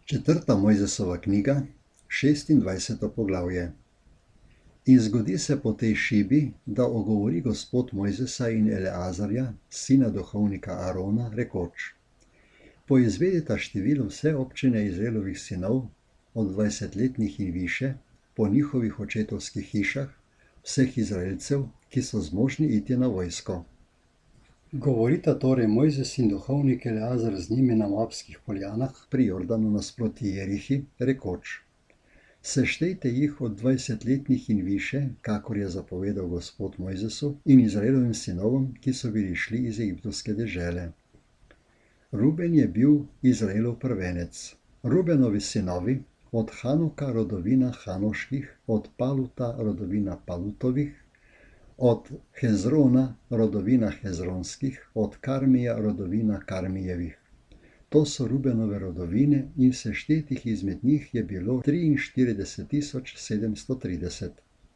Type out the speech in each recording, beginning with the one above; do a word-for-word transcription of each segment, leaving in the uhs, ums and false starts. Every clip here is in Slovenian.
Četrta Mojzesova knjiga, šestindvajseto poglavje. In zgodi se po tej šibi, da ogovori Gospod Mojzesa in Eleazarja, sina duhovnika Arona, rekoč: Poizvedita število vse občine Izraelovih sinov, od dvajsetletnih in više, po njihovih očetovskih hišah, vseh Izraelcev, ki so zmožni iti na vojsko. Govorita torej Mojzes in duhovnik Eleazar z njimi na Moabskih poljanah pri Jordanu nasproti Jerihi, rekoč: Seštejte jih od dvajsetletnih in više, kakor je zapovedal Gospod Mojzesu in Izraelovim sinovom, ki so bili šli iz egiptovske dežele. Ruben je bil Izraelov prvenec. Rubenovi sinovi, od Hanoka rodovina Hanoških, od Paluta rodovina Palutovih, od Hezrona rodovina Hezronskih, od Karmija rodovina Karmijevih. To so Rubenove rodovine in seštetih izmed njih je bilo triinštirideset tisoč sedemsto trideset.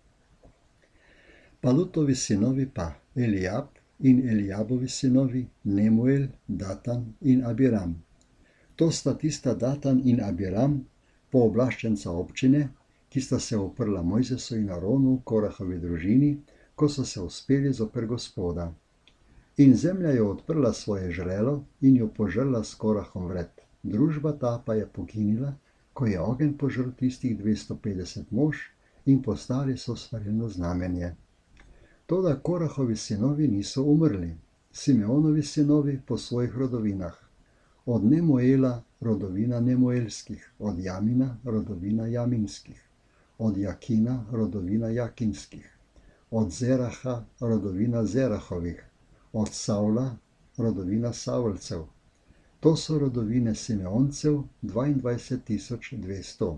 Palutovi sinovi pa Elijab in Elijabovi sinovi Nemuel, Datan in Abiram. To sta tista Datan in Abiram, pooblaščenca občine, ki sta se uprla Mojzesu in Aronu, Korahovi družini, ko so se uspeli zoper Gospoda. In zemlja je odprla svoje žrelo in jo požrla s Korahom vred. Družba ta pa je poginila, ko je ogenj požrl tistih dvesto petdeset mož in postali so svarilno znamenje. Toda Korahovi sinovi niso umrli. Simeonovi sinovi po svojih rodovinah. Od Nemuela rodovina Nemuelskih, od Jamina rodovina Jaminskih, od Jakina rodovina Jakinskih, od Zeraha rodovina Zerahovih, od Savla rodovina Savlcev. To so rodovine Simeoncev dvaindvajset tisoč dvesto.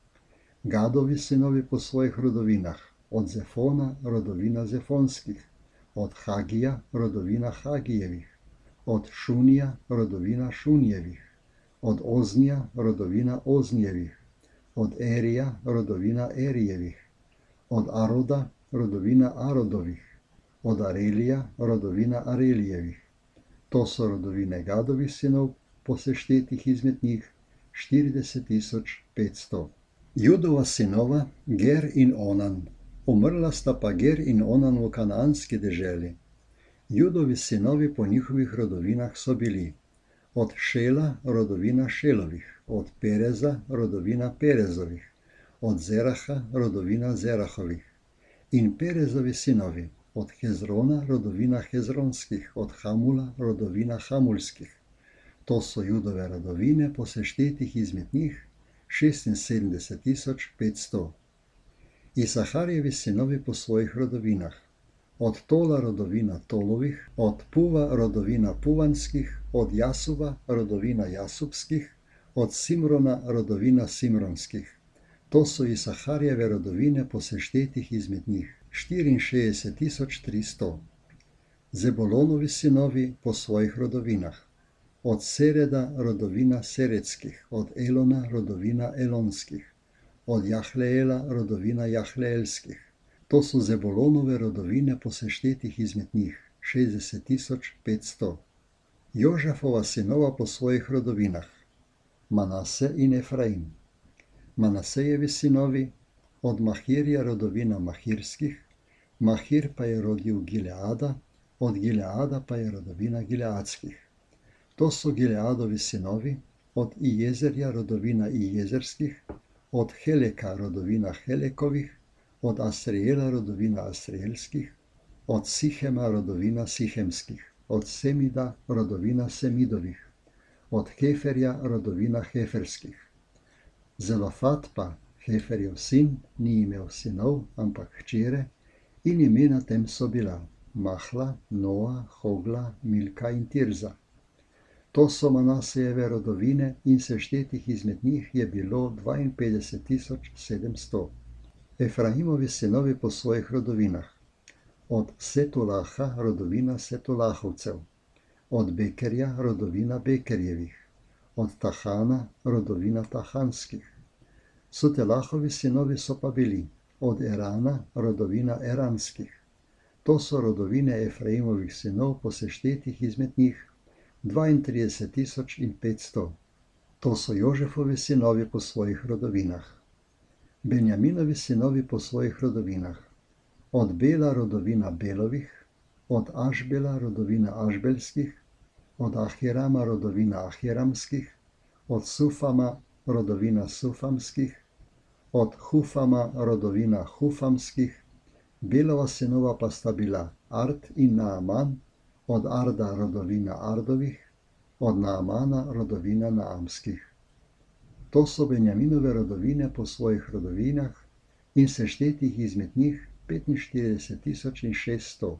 Gadovi sinovi po svojih rodovinah, od Zefona rodovina Zefonskih, od Hagija rodovina Hagijevih, od Šunija rodovina Šunjevih, od Oznija rodovina Oznjevih, od Erija rodovina Erijevih, od Aroda rodovina Arodovih, od Arelija rodovina Arelijevih. To so rodovine Gadovih sinov, po seštetih izmed njih štirideset tisoč petsto. Judova sinova Ger in Onan. Umrla sta pa Ger in Onan v kanaanski deželi. Judovi sinovi po njihovih rodovinah so bili: od Šela rodovina Šelovih, od Pereza rodovina Perezovih, od Zeraha rodovina Zerahovih. In Perezovi sinovi, od Hezrona rodovina Hezronskih, od Hamula rodovina Hamulskih. To so Judove rodovine po seštetih izmed njih šestinsedemdeset tisoč petsto. Isaharjevi sinovi po svojih rodovinah, od Tola rodovina Tolovih, od Puva rodovina Puvanskih, od Jasuba rodovina Jasubskih, od Simrona rodovina Simronskih. To so Isaharjeve rodovine po seštetih izmed njih štiriinšestdeset tisoč tristo. Zebolonovi sinovi po svojih rodovinah, od Sereda rodovina Seredskih, od Elona rodovina Elonskih, od Jahleela rodovina Jahleelskih. To so Zebulonove rodovine po seštetih izmed njih šestdeset tisoč petsto. Jožefova sinova po svojih rodovinah, Manase in Efraim. Manasejevi sinovi, od Mahirja rodovina Mahirskih, Mahir pa je rodil Gileada, od Gileada pa je rodovina Gileadskih. To so Gileadovi sinovi, od Ijezerja rodovina Ijezerskih, od Heleka rodovina Helekovih, od Asriela rodovina Asrielskih, od Sihema rodovina Sihemskih, od Semida rodovina Semidovih, od Heferja rodovina Heferskih. Zelofat pa, Heferjev sin, ni imel sinov, ampak hčere, in imena tem so bila Mahla, Noa, Hogla, Milka in Tirza. To so Manasejeve rodovine in seštetih izmed njih je bilo dvainpetdeset tisoč sedemsto. Efraimovi sinovi po svojih rodovinah, od Setulaha rodovina Setulahovcev, od Bekerja rodovina Bekerjevih, od Tahana rodovina Tahanskih. Sutelahovi sinovi so pa bili od Erana rodovina Eranskih. To so rodovine Efraimovih sinov po seštetih izmed njih dvaintrideset tisoč petsto. To so Jožefovi sinovi po svojih rodovinah. Benjaminovi sinovi po svojih rodovinah. Od Bela rodovina Belovih, od Ašbela rodovina Ašbelskih, od Ahirama rodovina Ahiramskih, od Sufama rodovina Sufamskih, od Hufama rodovina Hufamskih. Belova sinova pa sta bila Ard in Naaman, od Arda rodovina Ardovih, od Naamana rodovina Naamskih. To so Benjaminove rodovine po svojih rodovinah in seštetih izmed njih petinštirideset tisoč šeststo.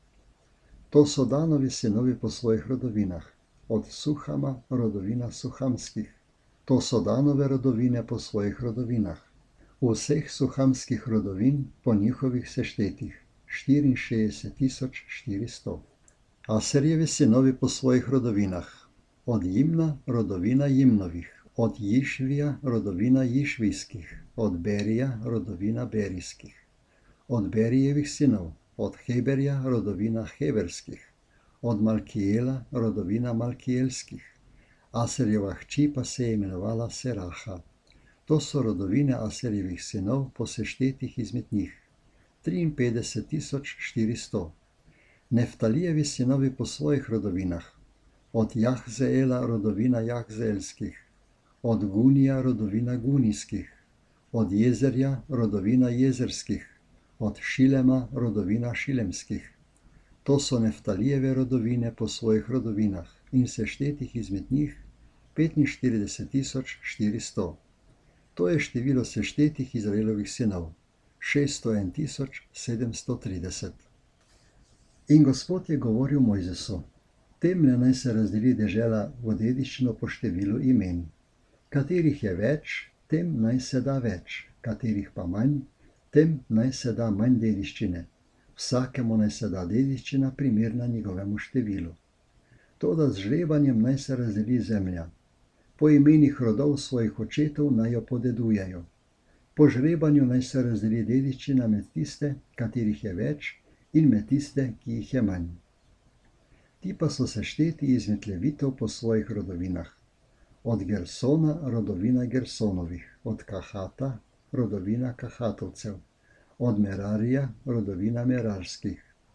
To so Danovi sinovi po svojih rodovinah, od Suhama rodovina Suhamskih. To so Danove rodovine po svojih rodovinah. Vseh suhamskih rodovin po njihovih seštetih štiriinšestdeset tisoč štiristo. Aserjevi sinovi po svojih rodovinah. Od Jimna rodovina Jimnovih, od Jišvija rodovina Jišvijskih, od Berija rodovina Berijskih. Od Berijevih sinov, od Heberja rodovina Heberskih, od Malkijela rodovina Malkijelskih. Aserjeva hči pa se je imenovala Seraha. To so rodovine Aserjevih sinov po seštetih izmed njih triinpetdeset tisoč štiristo. Neftalijevi sinovi po svojih rodovinah. Od Jahzeela rodovina Jahzeelskih, od Gunija rodovina Gunijskih, od Jezerja rodovina Jezerskih, od Šilema rodovina Šilemskih. To so Neftalijeve rodovine po svojih rodovinah in seštetih izmed njih petinštirideset tisoč štiristo. To je število seštetih Izraelovih sinov, šeststo en tisoč sedemsto trideset. In Gospod je govoril Mojzesu: Temle naj se razdeli dežela v dediščino po številu imen. Katerih je več, tem naj se da več, katerih pa manj, tem naj se da manj dediščine. Vsakemu naj se da dediščina primerna njegovemu številu. Toda z žrebanjem naj se razdeli zemlja. Po imenih rodov svojih očetov naj jo podedujejo. Po žrebanju naj se razdeli dediščina med tiste, katerih je več, in med tiste, ki jih je manj. Ti pa so sešteti izmed Levitov po svojih rodovinah. Od Gersona rodovina Gersonovih, od Kahata rodovina Kahatovcev, od Merarija rodovina Merarskih.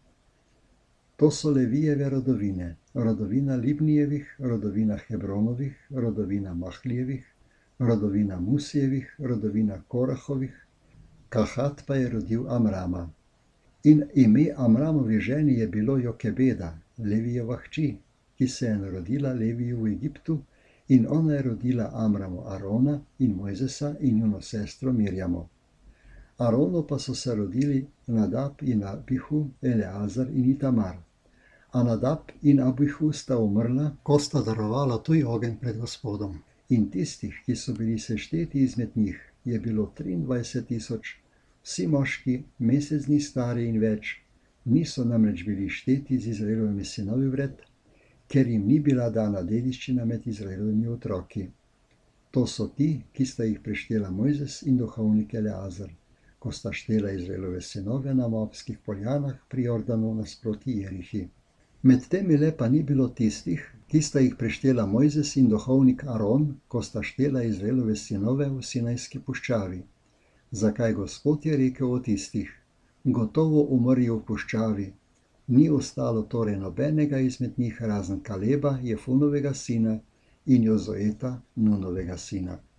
To so Levijeve rodovine, rodovina Libnijevih, rodovina Hebronovih, rodovina Mahlijevih, rodovina Musijevih, rodovina Korahovih. Kahat pa je rodil Amrama. In ime Amramovi ženi je bilo Jokebeda, Levijeva hči, ki se je narodila Leviju v Egiptu, in ona je rodila Amramu Arona in Mojzesa in njuno sestro Mirjamo. Aronu pa so se rodili Nadab in Abihu, Eleazar in Itamar. A Nadab in Abihu sta umrla, ko sta darovala tuj ogenj pred Gospodom. In tistih, ki so bili sešteti izmed njih, je bilo triindvajset tisoč, vsi moški, mesec dni stari in več, niso namreč bili šteti z Izraelovimi sinovi vred, ker jim ni bila dana dediščina med Izraelovimi otroki. To so ti, ki sta jih preštela Mojzes in duhovnik Eleazar, ko sta štela Izraelove sinove na Moabskih poljanah pri Jordanu nasproti Jerihi. Med temi le pa ni bilo tistih, ki sta jih preštela Mojzes in duhovnik Aron, ko sta štela Izraelove sinove v Sinajski puščavi. Zakaj Gospod je rekel o tistih: gotovo umrjo v puščavi, ni ostalo torej nobenega izmed njih razen Kaleba, Jefunovega sina, in Jozoeta, Nunovega sina.